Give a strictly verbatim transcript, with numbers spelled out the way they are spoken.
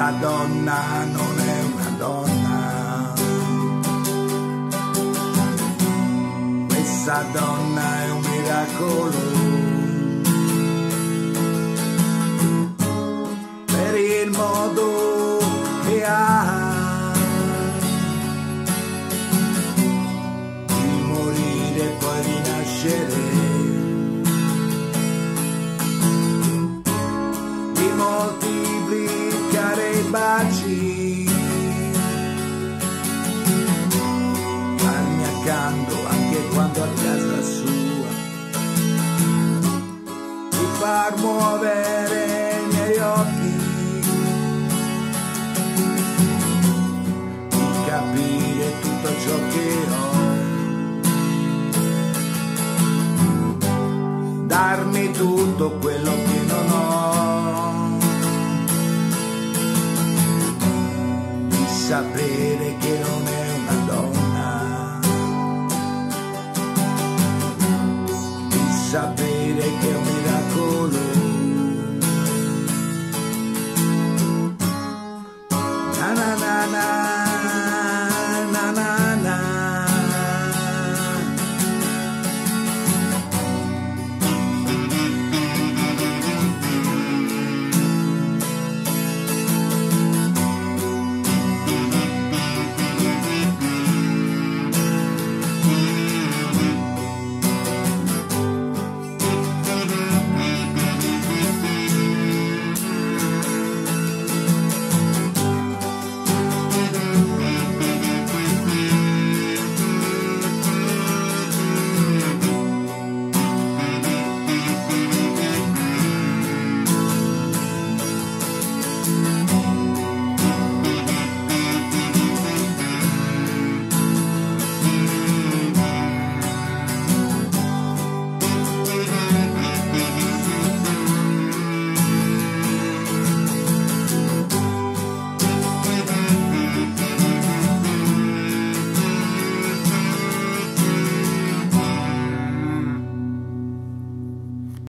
questa donna non è una donna, questa donna è un miracolo, per il modo che ha di morire e poi rinascere, di moltiplicare i baci, farmi accanto anche quando a casa sua, di far muovere i miei occhi, di capire tutto ciò che ho, darmi tutto quello che non ho, di sapere che non è